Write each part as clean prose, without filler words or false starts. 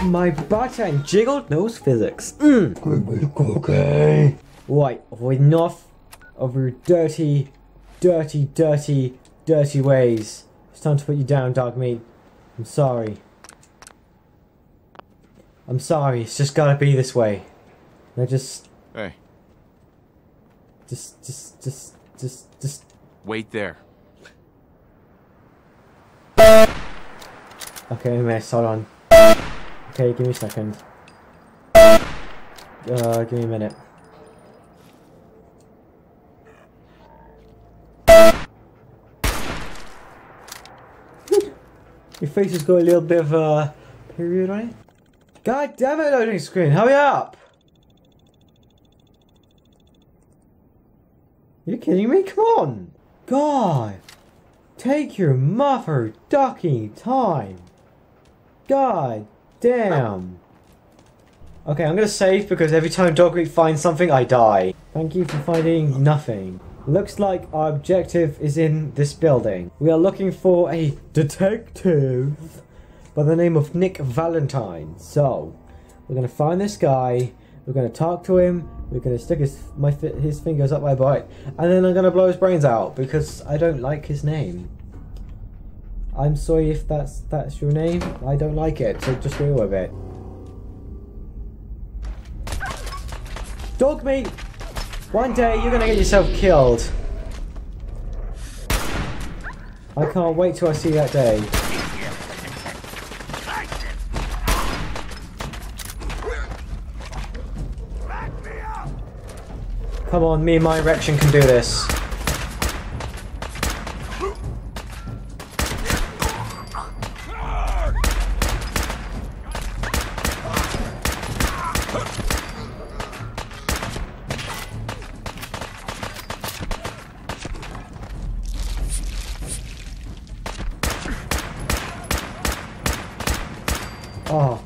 my button jiggled nose physics. Okay. Right, enough of your dirty ways. It's time to put you down, dog meat. I'm sorry. I'm sorry, it's just gotta be this way. I just... Hey. Just... Wait there. Okay, miss, hold on. Okay, give me a second. Give me a minute. Your face has got a little bit of a period on it. God damn it, loading screen, hurry up! You kidding me? Come on! God! Take your mother ducking time! God damn! Okay, I'm gonna save because every time Dogmeat finds something, I die. Thank you for finding nothing. Looks like our objective is in this building. We are looking for a detective by the name of Nick Valentine. So, we're gonna find this guy, we're gonna talk to him, we're gonna stick his fingers up my butt, and then I'm gonna blow his brains out because I don't like his name. I'm sorry if that's your name, I don't like it, so just deal with it. Dogmeat! One day you're gonna get yourself killed. I can't wait till I see that day. Come on, me and my erection can do this. Oh.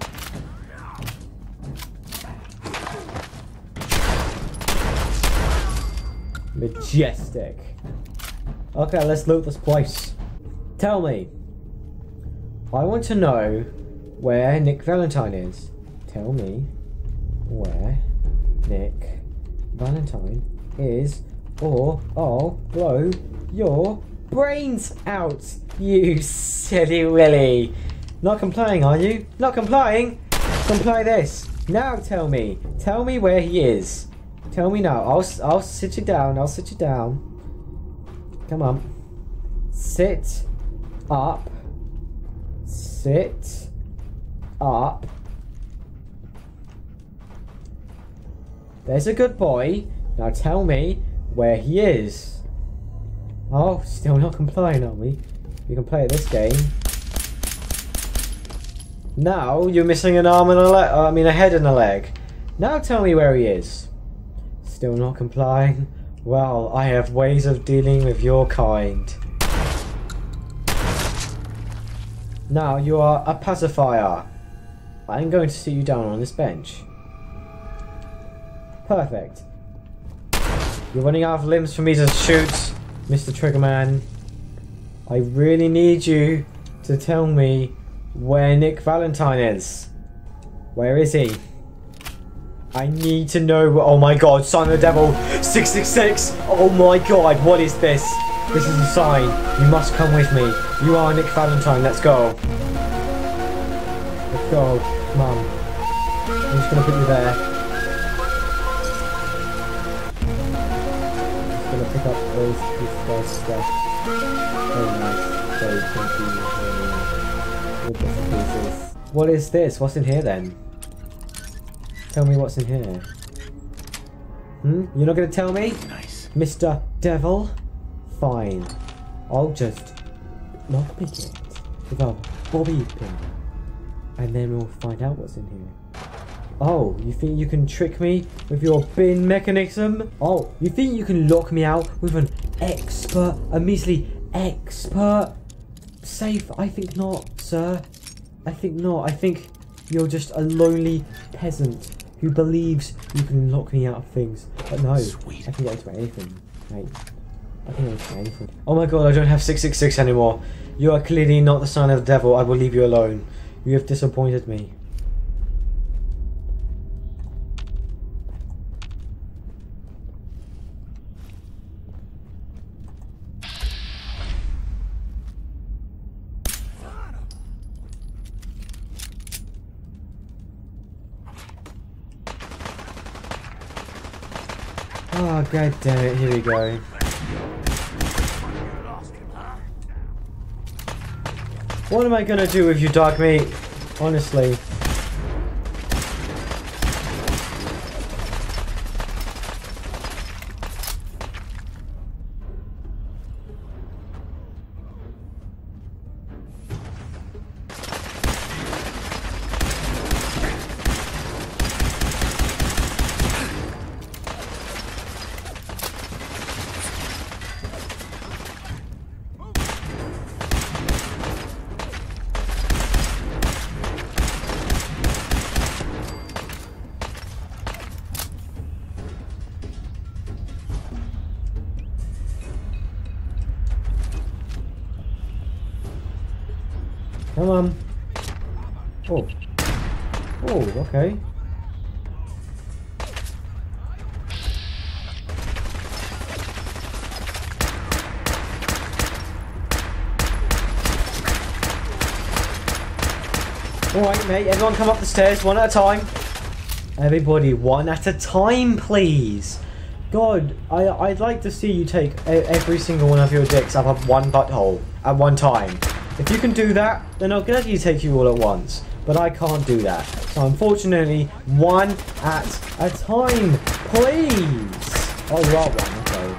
Majestic. Okay, let's loot this place. Tell me. I want to know where Nick Valentine is. Tell me where Nick Valentine is, or I'll blow your brains out, you silly willy. Not complying, are you? Not complying? Comply this. Now tell me. Tell me where he is. Tell me now. I'll sit you down. I'll sit you down. Come on. Sit up. Sit up. There's a good boy. Now tell me where he is. Oh, still not complying, are we? You can play at this game. Now you're missing an arm and a leg. I mean, a head and a leg. Now tell me where he is. Still not complying? Well, I have ways of dealing with your kind. Now you are a pacifier. I'm going to sit you down on this bench. Perfect. You're running out of limbs for me to shoot, Mr. Triggerman. I really need you to tell me where Nick Valentine is. Where is he? I need to know. Oh my god, Son of the Devil 666. Oh my god, what is this? This is a sign. You must come with me. You are Nick Valentine. Let's go. Let's go. Come on. I'm just gonna put you there. Just gonna pick up this stuff. Very nice. Very comfy. What is this? What's in here then? Tell me what's in here. You're not gonna tell me? Nice. Mr. Devil? Fine. I'll just lockpick it with a bobby pin. And then we'll find out what's in here. Oh, you think you can trick me with your bin mechanism? Oh, you think you can lock me out with a measly expert safe? I think not, sir. I think not. I think you're just a lonely peasant who believes you can lock me out of things. But no, Sweet. I can get into anything. Right. I can get into anything. Oh my god, I don't have 666 anymore. You are clearly not the son of the devil. I will leave you alone. You have disappointed me. Oh, god damn it, here we go. What am I gonna do with you, dog meat? Honestly. Come on. Oh. Oh, okay. Alright, mate, everyone come up the stairs one at a time. Everybody, one at a time, please. God, I'd like to see you take every single one of your dicks up one butthole at one time. If you can do that, then I'll gladly take you all at once. But I can't do that. So unfortunately, one at a time, please. Oh, you are one,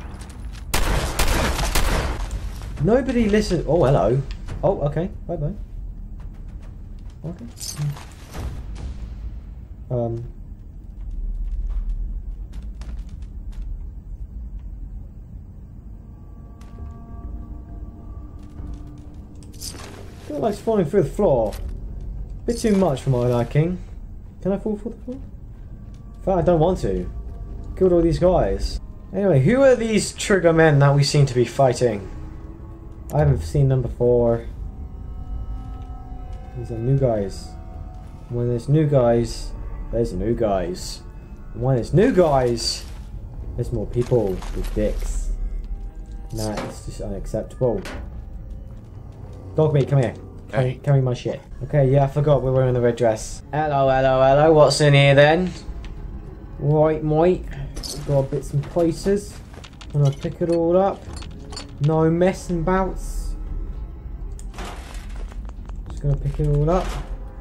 okay. Nobody listen. Oh, hello. Oh, okay. Bye-bye. Okay. Feel like falling through the floor. Bit too much for my liking. Can I fall through the floor? In fact, I don't want to. Killed all these guys. Anyway, who are these trigger men that we seem to be fighting? I haven't seen them before. These are new guys. When there's new guys, there's new guys. And when there's new guys, there's more people with dicks. Nah, it's just unacceptable. Dog meat, come here. Hey. Carry my shit. Okay, yeah, I forgot we're wearing the red dress. Hello, hello, hello. What's in here then? Right, mate. Got bits and pieces. Gonna pick it all up. No messing bouts. Just gonna pick it all up.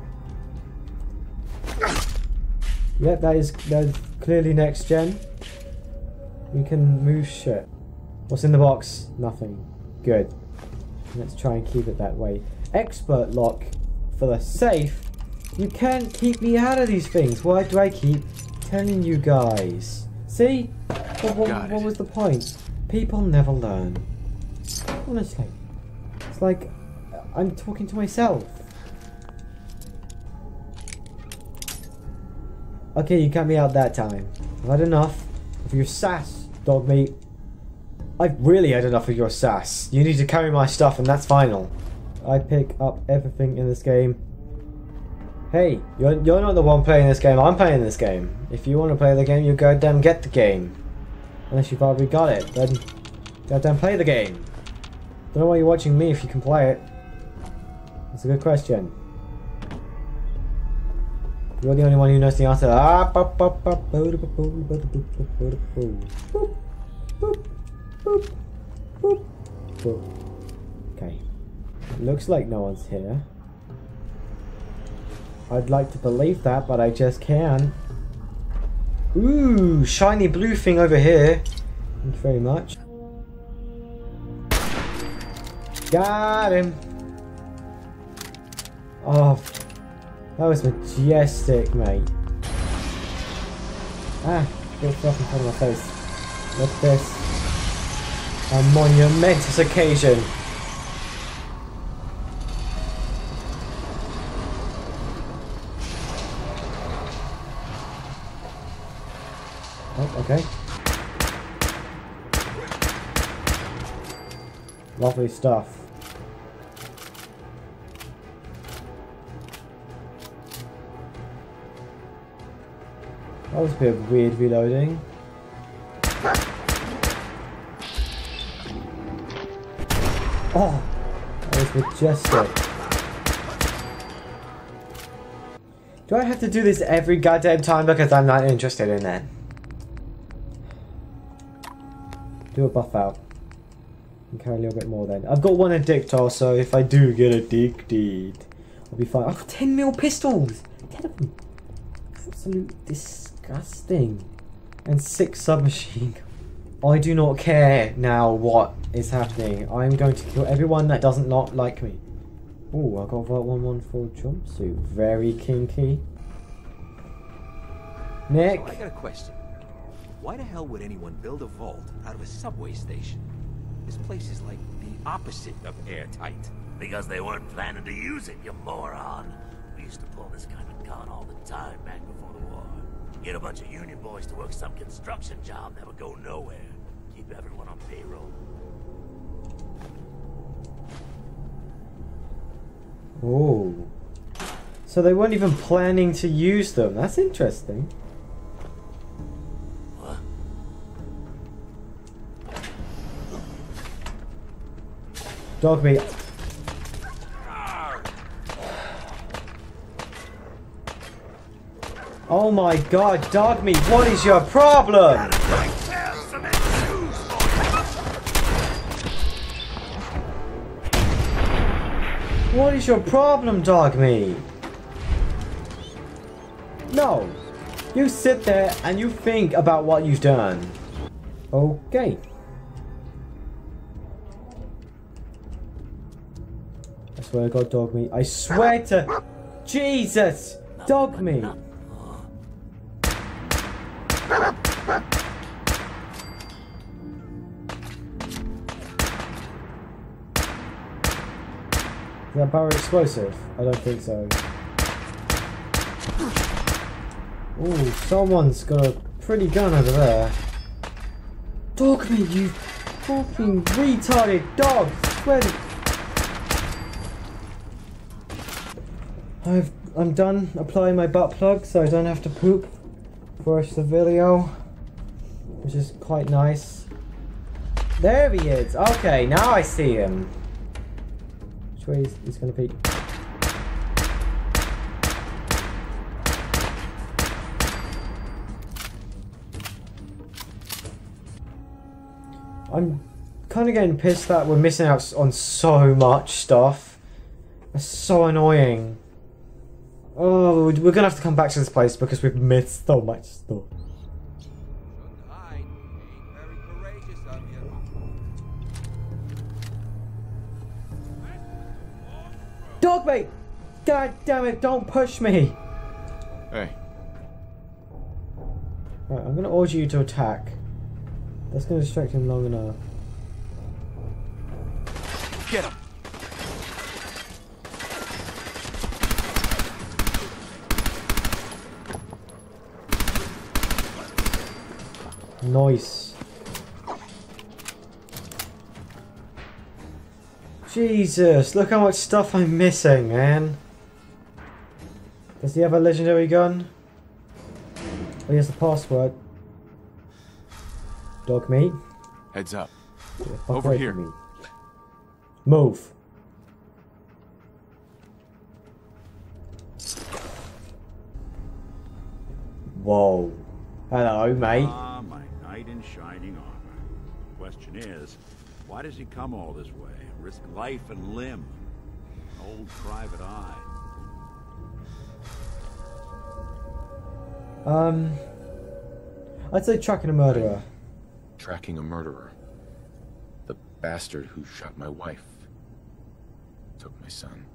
Yep, that's clearly next gen. We can move shit. What's in the box? Nothing. Good. Let's try and keep it that way. Expert lock for the safe. You can't keep me out of these things. Why do I keep telling you guys? See? What was the point? People never learn. Honestly. It's like I'm talking to myself. Okay, you cut me out that time. I've had enough of your sass, dog meat. I've really had enough of your sass. You need to carry my stuff and that's final. I pick up everything in this game. Hey, you're not the one playing this game, I'm playing this game. If you want to play the game, you goddamn get the game. Unless you've already got it, then goddamn play the game. Don't know why you're watching me if you can play it. That's a good question. You're the only one who knows the answer. Okay. Looks like no one's here. I'd like to believe that, but I just can't. Ooh, shiny blue thing over here. Thank you very much. Got him. Oh, that was majestic, mate. Ah, get stuff in front of my face. Look at this. A monumentous occasion. Oh, okay. Lovely stuff. That was a bit of weird reloading. Oh, that was majestic. Do I have to do this every goddamn time? Because I'm not interested in that. Do a buff out. And carry a little bit more then. I've got 1 addictor, so if I do get addicted, I'll be fine. I've got 10mm pistols! 10 of them! Absolute disgusting. And 6 submachine guns. I do not care now what is happening. I'm going to kill everyone that doesn't not like me. Ooh, I got Vault 114 jumpsuit. Very kinky. Nick? So I got a question. Why the hell would anyone build a vault out of a subway station? This place is like the opposite of airtight. Because they weren't planning to use it, you moron. We used to pull this kind of con all the time back before the war. Get a bunch of union boys to work some construction job that would go nowhere. Keep everyone on payroll. Oh. So they weren't even planning to use them. That's interesting. What? Dog meat. Oh my god, dog meat, what is your problem? What is your problem, dog meat? No. You sit there and you think about what you've done. Okay. I swear to God, dog meat. I swear to Jesus, dog meat. Is that barrel explosive? I don't think so. Ooh, someone's got a pretty gun over there. Dog me, you fucking retarded dog! Swear to... I'm done applying my butt plug so I don't have to poop for the rest of the video, which is quite nice. There he is! Okay, now I see him. Which way he's gonna be? I'm kind of getting pissed that we're missing out on so much stuff. It's so annoying. Oh, we're gonna have to come back to this place because we've missed so much stuff. Dog mate! God damn it, don't push me! Hey. Right, I'm gonna order you to attack. That's gonna distract him long enough. Get him! Nice. Jesus, look how much stuff I'm missing, man. Does he have a legendary gun? Oh, he has the password. Dog meat. Heads up. Get the fuck Over away here. from me. Move. Whoa. Hello, mate. Ah, my knight in shining armor. Question is, why does he come all this way? Risk life and limb? An old private eye. I'd say tracking a murderer. Tracking a murderer. The bastard who shot my wife. Took my son.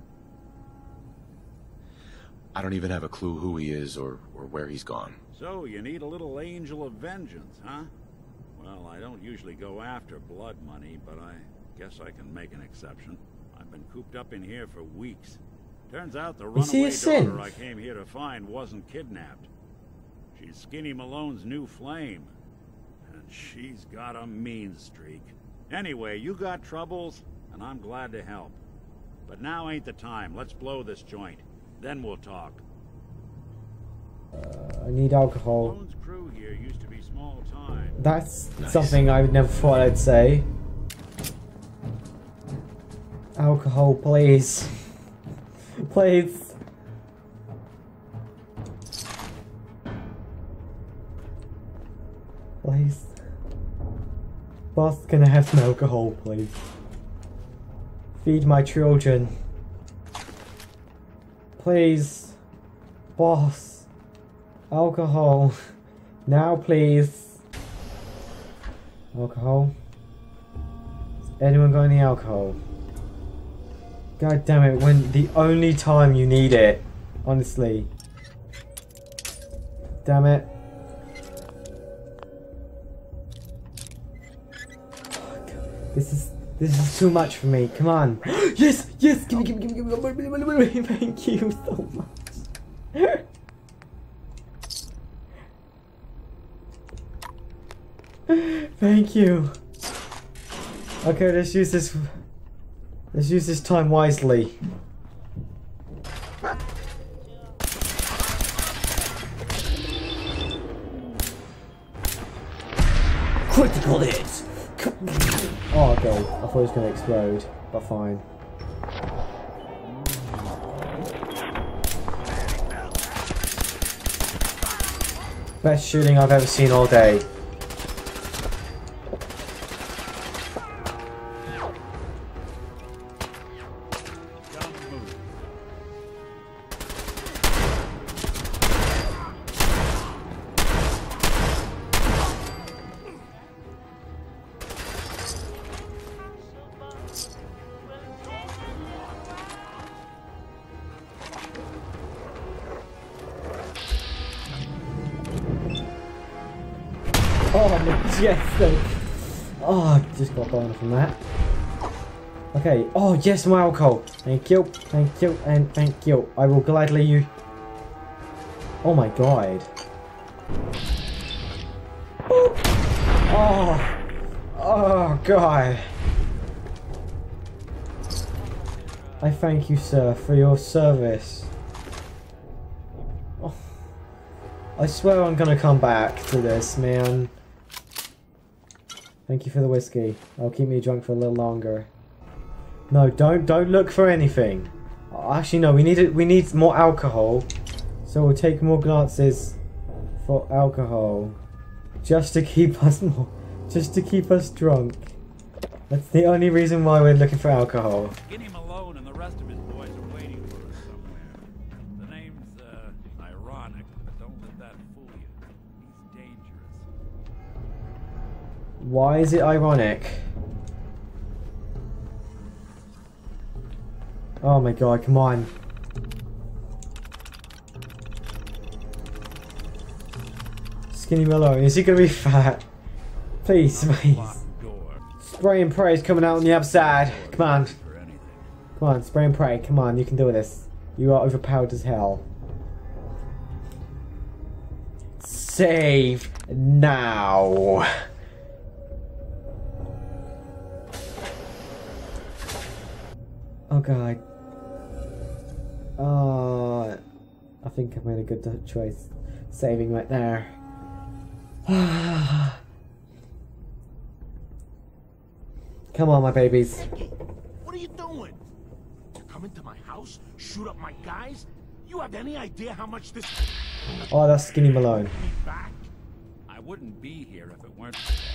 I don't even have a clue who he is or where he's gone. So, you need a little angel of vengeance, huh? Well, I don't usually go after blood money, but I guess I can make an exception. I've been cooped up in here for weeks. Turns out the Is he a runaway synth? daughter I came here to find wasn't kidnapped. She's Skinny Malone's new flame. And she's got a mean streak. Anyway, you got troubles, and I'm glad to help. But now ain't the time. Let's blow this joint. Then we'll talk. I need alcohol. Malone's crew here used to be small time. That's Nice. something I would never thought I'd say. Alcohol, please. Please. Please. Boss, can I have some alcohol, please? Feed my children. Please. Boss. Alcohol. Now, please. Alcohol. Has anyone got any alcohol? God damn it, when the only time you need it. Honestly. Damn it. This is too much for me. Come on. Yes! Yes! Give me. Thank you so much. Thank you. Okay, let's use this time wisely. Critical hits. Oh god, I thought it was gonna explode, but fine. Best shooting I've ever seen all day. Oh, yes! Oh, I just got burned from that. Okay, oh yes, my alcohol! Thank you, and thank you. I will gladly use... Oh my god. Oh! Oh god! I thank you, sir, for your service. Oh. I swear I'm gonna come back to this, man. Thank you for the whiskey. I'll keep me drunk for a little longer. No, don't look for anything. Actually, no. We need more alcohol. So we'll take more glances for alcohol, just to keep us drunk. That's the only reason why we're looking for alcohol. Skinny Malone and the rest of his boys are waiting for us somewhere. The name's ironic, but don't let that fool you. He's dangerous. Why is it ironic? Oh my god, come on. Skinny Malone, is he gonna be fat? Please, please. Spray and pray is coming out on the upside. Come on. Come on, spray and pray. Come on, you can do this. You are overpowered as hell. Save now. Oh god. Oh, I think I made a good choice saving right there. Come on, my babies. Nicky, what are you doing? To come into my house, shoot up my guys? You have any idea how much this... Oh, that's Skinny Malone. Me back? I wouldn't be here if it weren't.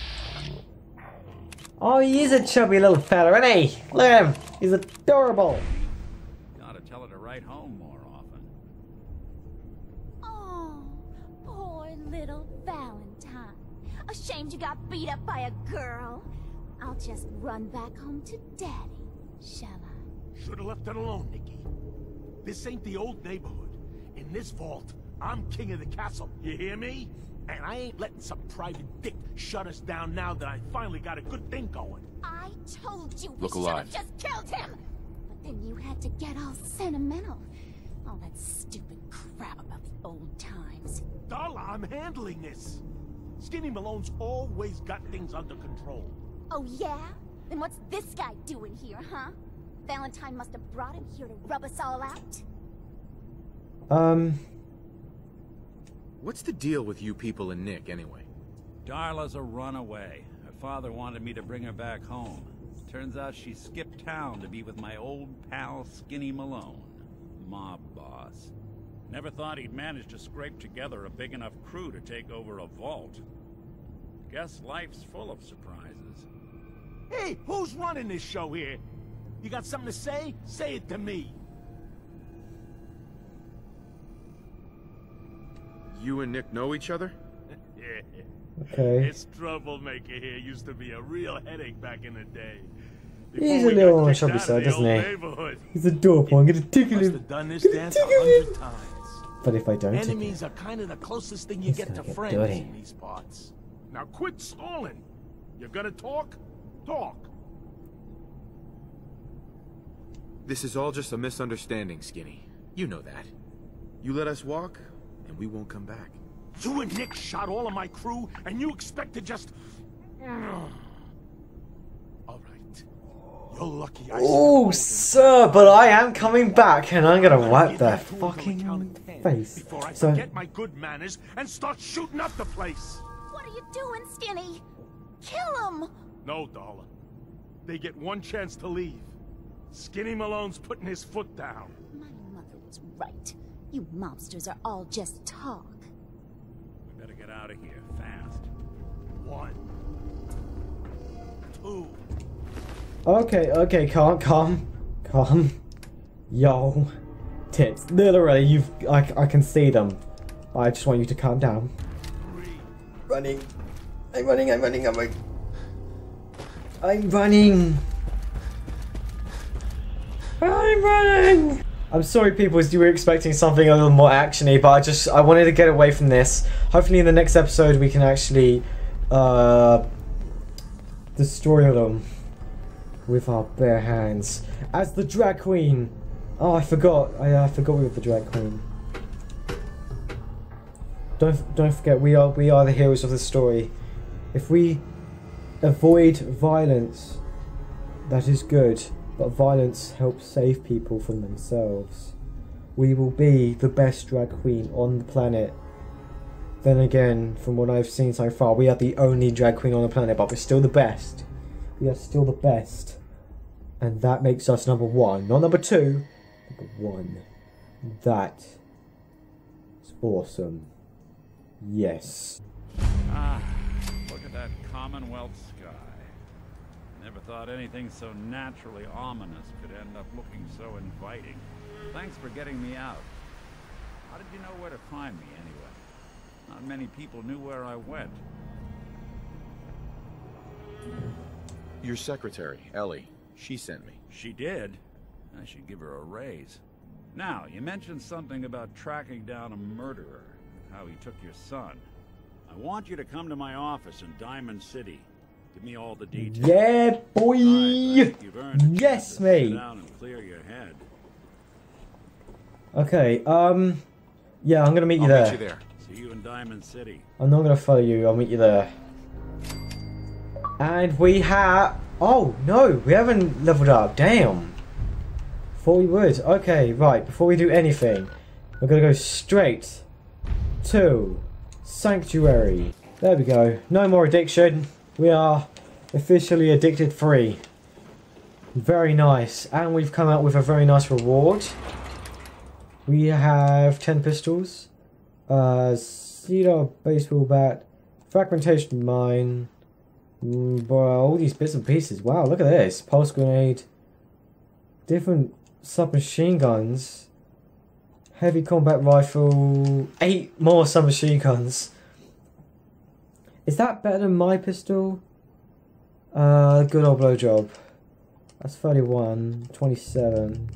Oh, he is a chubby little fella, isn't he? Look at him. He's adorable. You ought to tell her to write home more often. Oh, poor little Valentine. Ashamed you got beat up by a girl. I'll just run back home to Daddy, shall I? Should've left it alone, Nicky. This ain't the old neighborhood. In this vault, I'm king of the castle. You hear me? And I ain't letting some private dick shut us down now that I finally got a good thing going. I told you we Look should alive. have just killed him! But then you had to get all sentimental. All that stupid crap about the old times. Darla, I'm handling this. Skinny Malone's always got things under control. Oh yeah? Then what's this guy doing here, huh? Valentine must have brought him here to rub us all out? What's the deal with you people and Nick, anyway? Darla's a runaway. Her father wanted me to bring her back home. Turns out she skipped town to be with my old pal Skinny Malone, mob boss. Never thought he'd manage to scrape together a big enough crew to take over a vault. Guess life's full of surprises. Hey, who's running this show here? You got something to say? Say it to me. You and Nick know each other? Okay. This troublemaker here used to be a real headache back in the day. He's a little on chubby side, doesn't he? He's a dope. I'm gonna tickle Must him. have done this Gonna dance tickle 100 times. But if I don't tickle Enemies him, are kind of the closest thing you He's get to gonna get friends dirty. in these parts. Now quit stalling. You gonna talk? Talk. This is all just a misunderstanding, Skinny. You know that. You let us walk, and we won't come back. You and Nick shot all of my crew, and you expect to just... All right. You're lucky I oh, sir, but I am coming back, and I'm gonna wipe their fucking face. Before I So, forget my good manners and start shooting up the place. What are you doing, Skinny? Kill him! No, Darla. They get one chance to leave. Skinny Malone's putting his foot down. My mother was right. You mobsters are all just talk. We better get out of here, fast. 1, 2. okay, calm. Yo, tits, literally, I can see them. I just want you to calm down. 3. I'm running. I'm sorry, people, as you were expecting something a little more actiony, but I wanted to get away from this. Hopefully in the next episode we can actually destroy them with our bare hands. As the drag queen. Oh, I forgot. I forgot we were the drag queen. Don't forget, we are the heroes of the story. If we avoid violence, that is good. But violence helps save people from themselves. We will be the best drag queen on the planet. Then again, from what I've seen so far, we are the only drag queen on the planet, but we're still the best. We are still the best. And that makes us number 1. Not number 2, number 1. That is awesome. Yes. Ah, look at that Commonwealth sky. Never thought anything so naturally ominous could end up looking so inviting. Thanks for getting me out. How did you know where to find me, anyway? Not many people knew where I went. Your secretary, Ellie. She sent me. She did? I should give her a raise. Now, you mentioned something about tracking down a murderer, how he took your son. I want you to come to my office in Diamond City. Give me all the details. Yeah, boy! You've earned a Yes, chance to mate! sit down and clear your head. Okay, yeah, I'm gonna meet you there. Meet you there. See you in Diamond City. I'm not gonna follow you, I'll meet you there. And we have... Oh, no, we haven't leveled up, damn. Thought we would. Okay, right, before we do anything, we're gonna go straight to Sanctuary. There we go, no more addiction. We are officially addicted free. Very nice. And we've come out with a very nice reward. We have 10 pistols. Cedar baseball bat. Fragmentation mine. All these bits and pieces. Wow, look at this. Pulse grenade. Different submachine guns. Heavy combat rifle. 8 more submachine guns. Is that better than my pistol? Good old blowjob. That's 31, 27.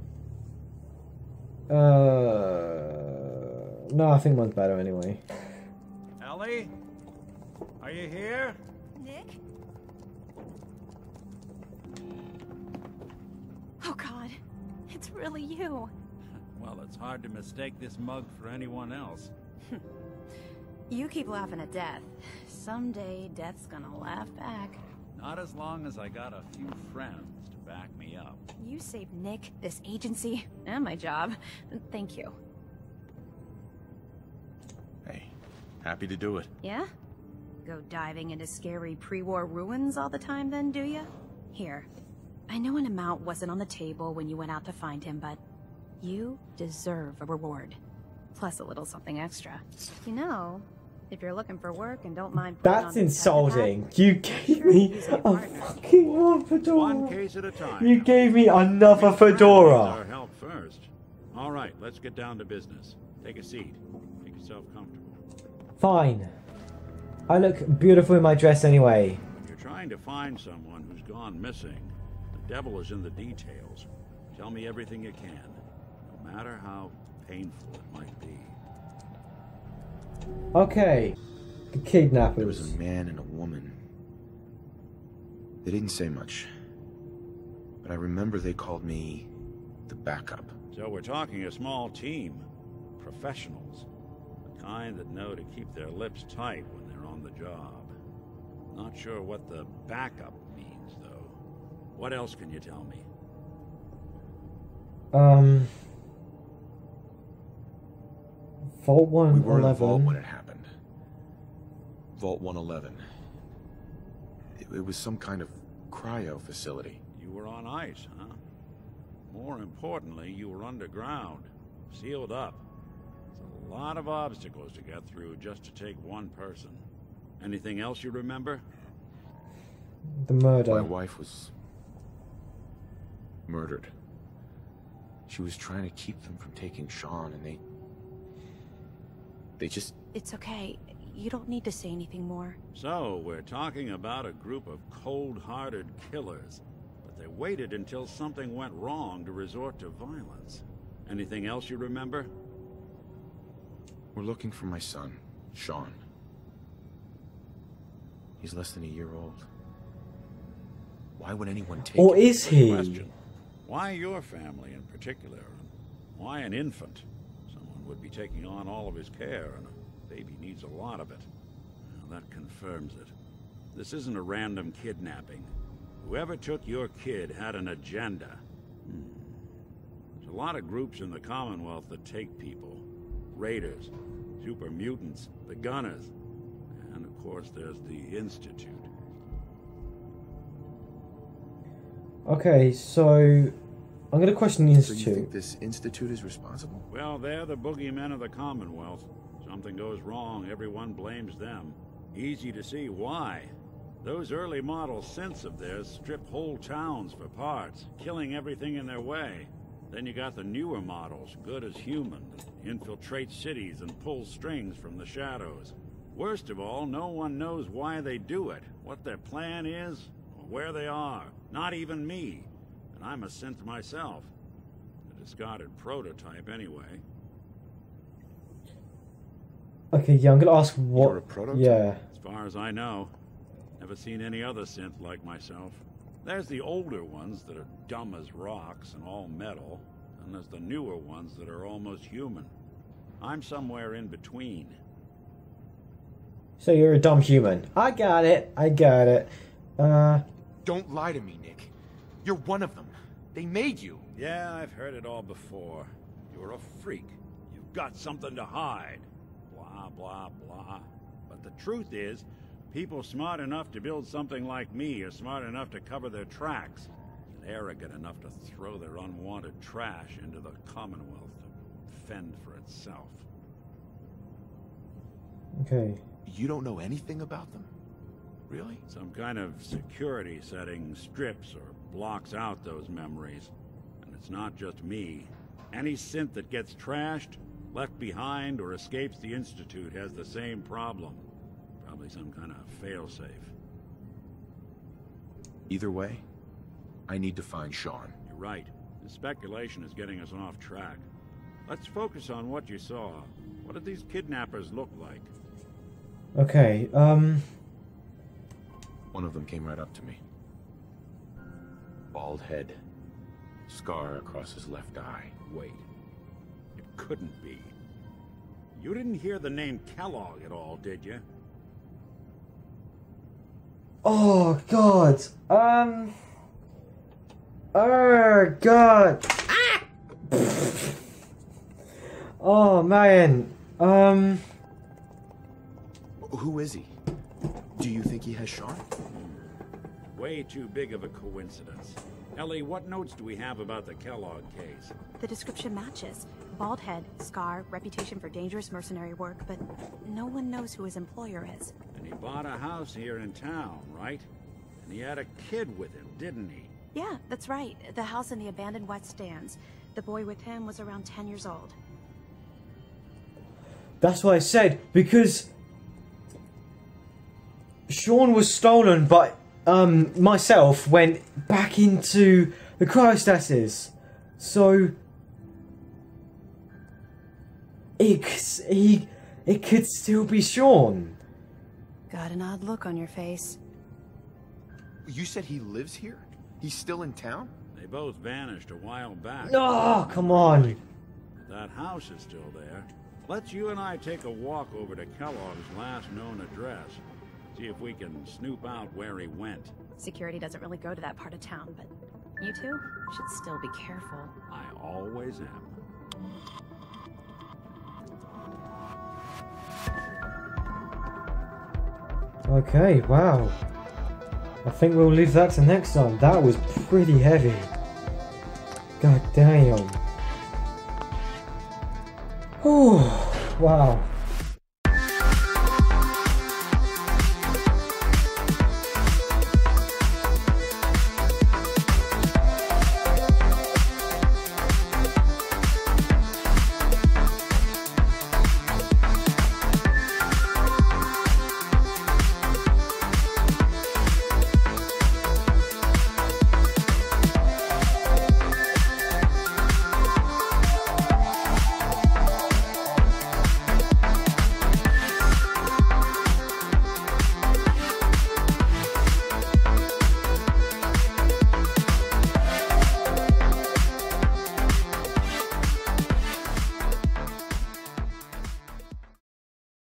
No, I think mine's better anyway. Ellie? Are you here? Nick? Oh God, it's really you. Well, it's hard to mistake this mug for anyone else. You keep laughing at death. Someday, death's gonna laugh back. Not as long as I got a few friends to back me up. You saved Nick, this agency, and my job. Thank you. Hey, happy to do it. Yeah? Go diving into scary pre-war ruins all the time then, do ya? Here. I know an amount wasn't on the table when you went out to find him, but you deserve a reward. Plus a little something extra. You know, If you're looking for work and don't mind putting on That's a detective insulting. hat, You gave me Sure, a partner. fucking one fedora. One case at a time. You gave me another Our fedora. help first. All right, let's get down to business. Take a seat. Make yourself comfortable. Fine. I look beautiful in my dress anyway. When you're trying to find someone who's gone missing, the devil is in the details. Tell me everything you can, no matter how painful it might be. Okay. The There kidnappers. was a man and a woman. They didn't say much. But I remember they called me the backup. So we're talking a small team. Professionals. The kind that know to keep their lips tight when they're on the job. Not sure what the backup means, though. What else can you tell me? Vault We were in the vault 111. when it happened. Vault 111. It was some kind of cryo facility. You were on ice, huh? More importantly, you were underground. Sealed up. It's a lot of obstacles to get through just to take one person. Anything else you remember? The My murder. wife was murdered. She was trying to keep them from taking Sean, and they just... It's okay. You don't need to say anything more. So, we're talking about a group of cold-hearted killers. But they waited until something went wrong to resort to violence. Anything else you remember? We're looking for my son, Sean. He's less than a year old. Why would anyone take Or him? is he? Question. Why your family in particular? Why an infant? Someone would be taking on all of his care, and a baby needs a lot of it. Well, that confirms it. This isn't a random kidnapping. Whoever took your kid had an agenda. There's a lot of groups in the Commonwealth that take people. Raiders, super mutants, the Gunners, and of course there's the Institute. Okay, so I'm gonna question the So you think Institute. this institute is responsible? Well, they're the boogeymen of the Commonwealth. Something goes wrong, everyone blames them. Easy to see why. Those early model synths of theirs strip whole towns for parts, killing everything in their way. Then you got the newer models, good as human, that infiltrate cities and pull strings from the shadows. Worst of all, no one knows why they do it, what their plan is, or where they are. Not even me. And I'm a synth myself. A discarded prototype, anyway. Okay, yeah, I'm gonna ask what. You're a prototype? Yeah. As far as I know. Never seen any other synth like myself. There's the older ones that are dumb as rocks and all metal. And there's the newer ones that are almost human. I'm somewhere in between. So you're a dumb human. I got it. I got it. Don't lie to me, Nick. You're one of them. They made you. Yeah, I've heard it all before. You're a freak. You've got something to hide. Blah, blah, blah. But the truth is, people smart enough to build something like me are smart enough to cover their tracks, and arrogant enough to throw their unwanted trash into the Commonwealth to fend for itself. Okay. You don't know anything about them? Really? Some kind of security setting strips or blocks out those memories. And it's not just me. Any synth that gets trashed, left behind, or escapes the Institute has the same problem. Probably some kind of failsafe. Either way, I need to find Sean. You're right. The speculation is getting us off track. Let's focus on what you saw. What did these kidnappers look like? Okay, One of them came right up to me. Bald head. Scar across his left eye. Wait. It couldn't be. You didn't hear the name Kellogg at all, did you? Oh god. Oh god. Oh man. Who is he? Do you think he has Sean? Way too big of a coincidence. Ellie, what notes do we have about the Kellogg case? The description matches. Bald head, scar, reputation for dangerous mercenary work, but no one knows who his employer is. And he bought a house here in town, right? And he had a kid with him, didn't he? Yeah, that's right. The house in the abandoned West Stands. The boy with him was around 10 years old. That's what I said, because Sean was stolen, but myself went back into the cryostasis. So it could still be Sean. Got an odd look on your face. You said he lives here? He's still in town? They both vanished a while back. Oh, come on. That house is still there. Let's you and I take a walk over to Kellogg's last known address. See if we can snoop out where he went. Security doesn't really go to that part of town, but you two should still be careful. I always am. Okay, wow. I think we'll leave that to next time. That was pretty heavy. God damn. Oh, wow.